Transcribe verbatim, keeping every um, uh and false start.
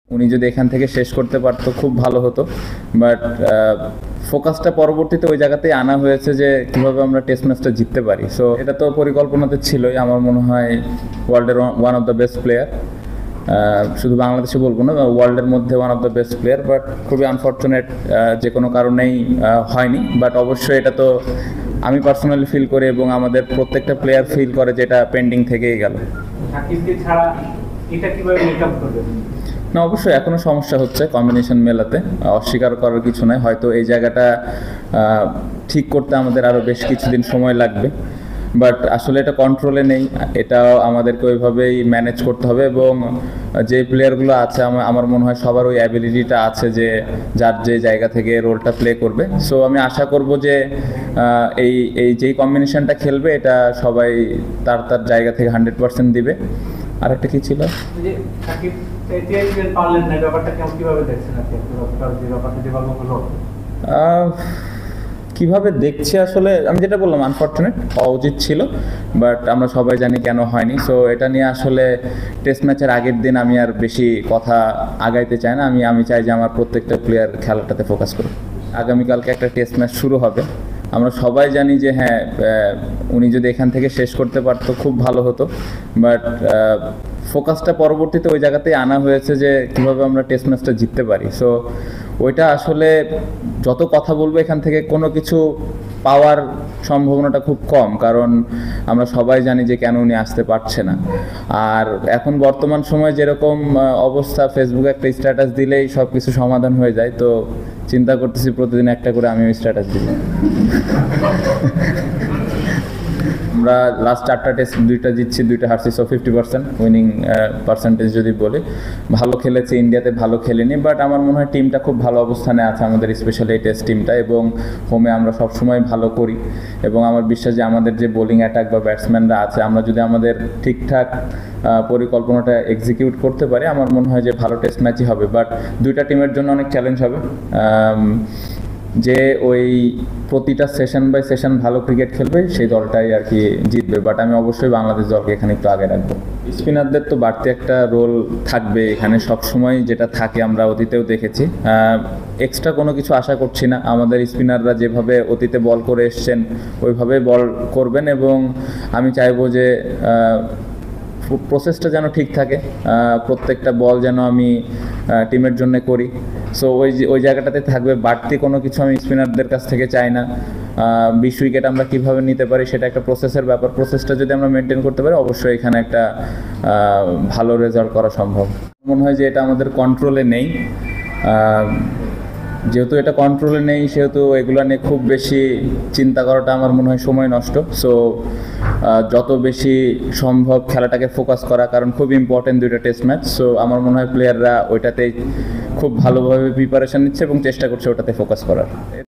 উনি যদি এখান থেকে শেষ করতে পারতো খুব ভালো হতো, বাট ফোকাসটা পরবর্তীতে ওই জায়গাতেই আনা হয়েছে যে কীভাবে আমরা টেস্ট ম্যাচটা জিততে পারি। সো এটা তো পরিকল্পনাতে ছিলই। আমার মনে হয় ওয়ার্ল্ডের one of the best player, শুধু বাংলাদেশে বলবো না, ওয়ার্ল্ডের মধ্যে one of the best player, but খুবই আনফর্চুনেট যে কোনো কারণেই হয়নি। বাট অবশ্যই এটা তো আমি পার্সোনালি ফিল করি এবং আমাদের প্রত্যেকটা প্লেয়ার ফিল করে যে এটা পেন্ডিং থেকেই গেল। না, অবশ্যই এখনো সমস্যা হচ্ছে কম্বিনেশন মেলাতে, অস্বীকার করার কিছু নয়। হয়তো এই জায়গাটা ঠিক করতে আমাদের আরও বেশ কিছুদিন সময় লাগবে, বাট আসলে এটা কন্ট্রোলে নেই, এটাও আমাদেরকে ওইভাবেই ম্যানেজ করতে হবে। এবং যে প্লেয়ারগুলো আছে আমার মনে হয় সবার ওই অ্যাবিলিটিটা আছে যে যার যে জায়গা থেকে রোলটা প্লে করবে। সো আমি আশা করব যে এই এই যেই কম্বিনেশনটা খেলবে এটা সবাই তার তার জায়গা থেকে হান্ড্রেড পার্সেন্ট দিবে। আর একটা কি ছিল, কিভাবে দেখছি আসলে আমি যেটা বললাম আনফর্চুনেট, হওয়া উচিত ছিল, বাট আমরা সবাই জানি কেন হয়নি। সো এটা নিয়ে আসলে টেস্ট ম্যাচের আগের দিন আমি আর বেশি কথা আগাইতে চাই না। আমি আমি চাই যে আমার প্রত্যেকটা প্লেয়ার খেলাটাতে ফোকাস করুক। আগামীকালকে একটা টেস্ট ম্যাচ শুরু হবে, আমরা সবাই জানি যে হ্যাঁ উনি যদি এখান থেকে শেষ করতে পারতো খুব ভালো হতো, বাট ফোকাসটা পরবর্তীতে ওই জায়গাতেই আনা হয়েছে যে কীভাবে আমরা টেস্ট ম্যাচটা জিততে পারি। সো ওইটা আসলে যত কথা বলবো এখান থেকে কোনো কিছু পাওয়ার সম্ভাবনাটা খুব কম, কারণ আমরা সবাই জানি যে কেন উনি আসতে পারছে না। আর এখন বর্তমান সময়ে যেরকম অবস্থা, ফেসবুকে একটা স্ট্যাটাস দিলেই সব কিছু সমাধান হয়ে যায়। তো চিন্তা করতেছি প্রতিদিন একটা করে আমিও স্ট্যাটাস দিব। আমরা লাস্ট চারটা টেস্ট দুইটা জিতছি, দুইটা হারছি, so fifty percent winning percentage যদি বলি। ভালো খেলেছি, ইন্ডিয়াতে ভালো খেলিনি, বাট আমার মনে হয় টিমটা খুব ভালো অবস্থানে আছে আমাদের, স্পেশালি এই টেস্ট টিমটা। এবং হোমে আমরা সবসময় ভালো করি এবং আমার বিশ্বাস যে আমাদের যে বোলিং অ্যাটাক বা ব্যাটসম্যানরা আছে, আমরা যদি আমাদের ঠিকঠাক পরিকল্পনাটা এক্সিকিউট করতে পারি, আমার মনে হয় যে ভালো টেস্ট ম্যাচই হবে। বাট দুইটা টিমের জন্য অনেক চ্যালেঞ্জ হবে, যে ওই প্রতিটা সেশন বাই সেশন ভালো ক্রিকেট খেলবে সেই দলটাই আর কি জিতবে। বাট আমি অবশ্যই বাংলাদেশ দলকে এখানে একটু আগে রাখবো। স্পিনারদের তো বাড়তি একটা রোল থাকবে এখানে, সবসময় যেটা থাকে আমরা অতীতেও দেখেছি। এক্সট্রা কোনো কিছু আশা করছি না, আমাদের স্পিনাররা যেভাবে অতীতে বল করে এসছেন ওইভাবে বল করবেন। এবং আমি চাইবো যে প্রসেসটা যেন ঠিক থাকে, প্রত্যেকটা বল যেন আমি টিমের জন্য করি। সো ওই ওই জায়গাটাতে থাকবে, বাড়তি কোনো কিছু আমি স্পিনারদের কাছ থেকে চাই না। বিশ উইকেট আমরা কীভাবে নিতে পারি সেটা একটা প্রসেসের ব্যাপার, প্রসেসটা যদি আমরা মেনটেন করতে পারি অবশ্যই এখানে একটা ভালো রেজাল্ট করা সম্ভব। মনে হয় যে এটা আমাদের কন্ট্রোলে নেই, যেহেতু এটা কন্ট্রোলে নেই সেহেতু এগুলো নিয়ে খুব বেশি চিন্তা করাটা আমার মনে হয় সময় নষ্ট। সো যত বেশি সম্ভব খেলাটাকে ফোকাস করা, কারণ খুব ইম্পর্টেন্ট দুইটা টেস্ট ম্যাচ। সো আমার মনে হয় প্লেয়াররা ওইটাতেই খুব ভালোভাবে প্রিপারেশন নিচ্ছে এবং চেষ্টা করছে ওটাতে ফোকাস করার।